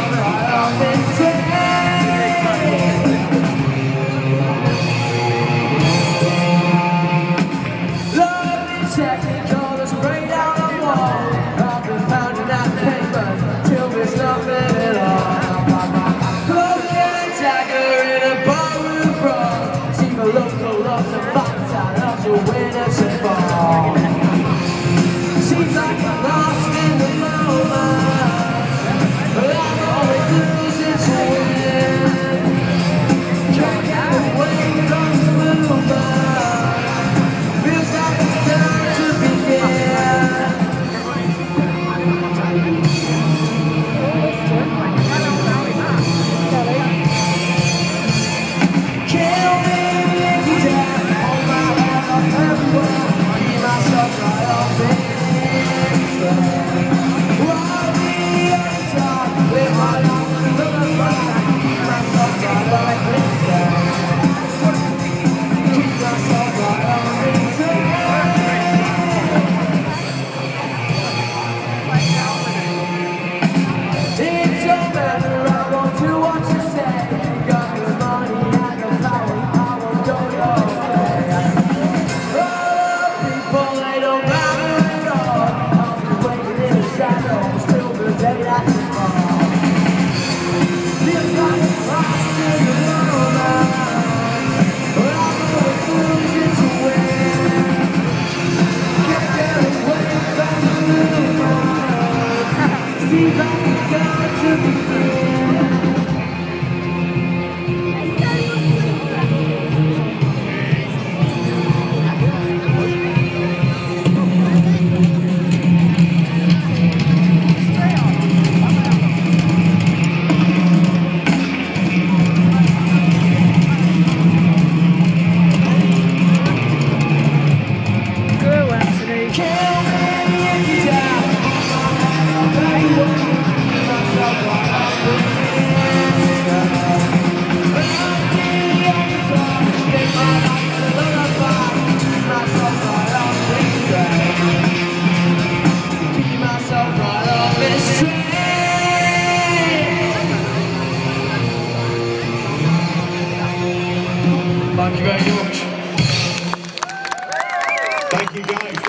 right off into lovely technicolor spray down the wall. I've been pounding at papers till there's nothing at all. Clothing and dagger in a barroom brawl. See the local loves and fights out of the winners and fall. Seems like I'm lost in the moment, but I'm always losing to win. Can't get away from the movement. Feels like it's time to begin. Kill me if you dare. Hold my hand up everywhere. Keep myself right off it. Thank you very much. Thank you guys.